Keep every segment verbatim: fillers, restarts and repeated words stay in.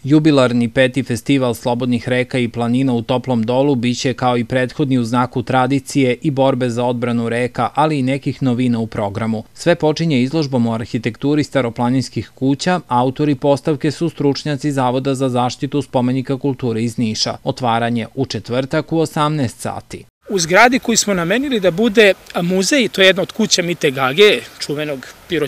Jubilarni peti festival slobodnih reka i planina u Toplom Dolu biće kao i prethodni u znaku tradicije i borbe za odbranu reka, ali i nekih novina u programu. Sve počinje izložbom o arhitekturi staroplaninskih kuća, autori postavke su stručnjaci Zavoda za zaštitu spomenika kulture iz Niša. Otvaranje u četvrtak u osamnaest sati. U zgradi koju smo namenili da bude muzej, to je jedna od kuća Mite Gage, čuvenog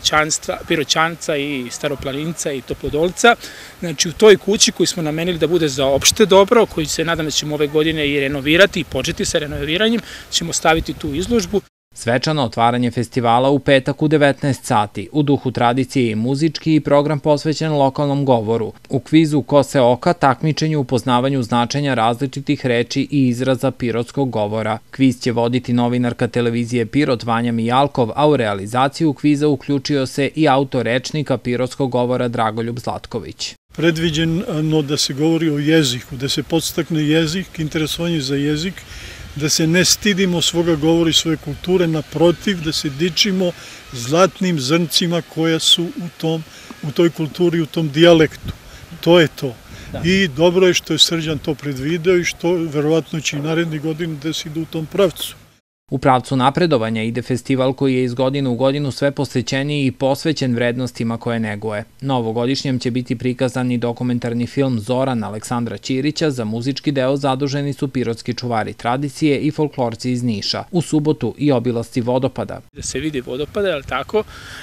piroćanca i staroplaninca i toplodolca. Znači u toj kući koju smo namenili da bude za opšte dobro, koju se nadam da ćemo ove godine i renovirati i početi sa renoviranjem, ćemo staviti tu izložbu. Svečano otvaranje festivala u petak u devetnaest sati, u duhu tradicije i muzički i program posvećen lokalnom govoru. U kvizu Kose oka takmičenju u poznavanju značenja različitih reči i izraza pirotskog govora. Kviz će voditi novinarka televizije Pirot Vanja Mijalkov, a u realizaciju kviza uključio se i autor rečnika pirotskog govora Dragoljub Zlatković. Predviđeno da se govori o jeziku, da se podstakne jezik, interesovanje za jezik, da se ne stidimo svoga govora i svoje kulture, naprotiv, da se dičimo zlatnim zrncima koja su u, tom, u toj kulturi, u tom dijalektu. To je to. Da. I dobro je što je Srđan to predvideo i što verovatno će i naredni godin da se ide u tom pravcu. U pravcu napredovanja ide festival koji je iz godine u godinu sve posvećeniji i posvećen vrednostima koje neguje. Novogodišnjem će biti prikazan i dokumentarni film Zoran Aleksandra Ćirića, za muzički deo zaduženi su pirotski čuvari tradicije i folklorci iz Niša. U subotu i obilasci vodopada. Da se vidi vodopada, je li tako?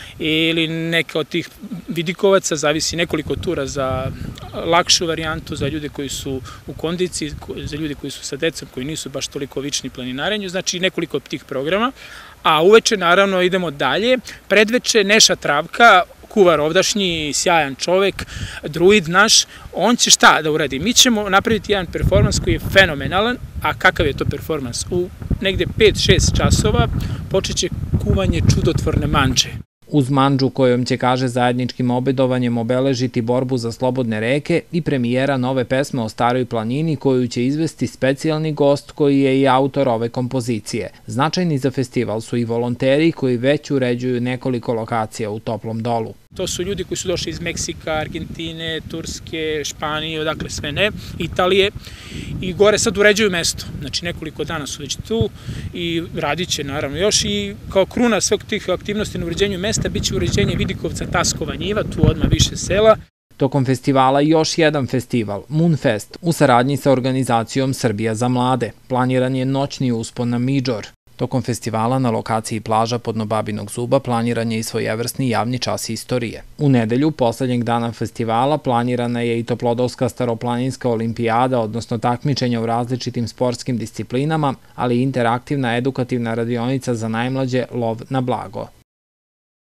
Ili neka od tih vidikovaca, zavisi nekoliko tura za lakšu varijantu, za ljude koji su u kondiciji, za ljude koji su sa decom, koji nisu baš toliko vični planinarenju, znači nekoliko tih programa, a uveče naravno idemo dalje. Predveče Neša Travka, kuvar ovdašnji, sjajan čovek, druid naš, on će šta da uradi? Mi ćemo napraviti jedan performans koji je fenomenalan, a kakav je to performans? U negde pet šest časova počet će kuvanje čudotvorne mandže. Uz mandžu kojom će, kaže, zajedničkim obedovanjem obeležiti borbu za slobodne reke i premijera nove pesme o Staroj planini koju će izvesti specijalni gost koji je i autor ove kompozicije. Značajni za festival su i volonteri koji već uređuju nekoliko lokacija u Toplom Dolu. To su ljudi koji su došli iz Meksika, Argentine, Turske, Španije, odakle sve ne, Italije i gore sad uređuju mesto. Znači nekoliko dana su već tu i radit će naravno još i kao kruna sveg tih aktivnosti na uređenju mesta bit će uređenje Vidikovca Taskova njiva, tu odmah više sela. Tokom festivala još jedan festival, Moonfest, u saradnji sa organizacijom Srbija za mlade. Planiran je noćni uspon na Midžor. Tokom festivala na lokaciji plaža Podnobabinog zuba planiran je i svojevrsni javni čas istorije. U nedelju, poslednjeg dana festivala, planirana je i Toplodolska staroplaninska olimpijada, odnosno takmičenja u različitim sportskim disciplinama, ali i interaktivna edukativna radionica za najmlađe Lov na blago.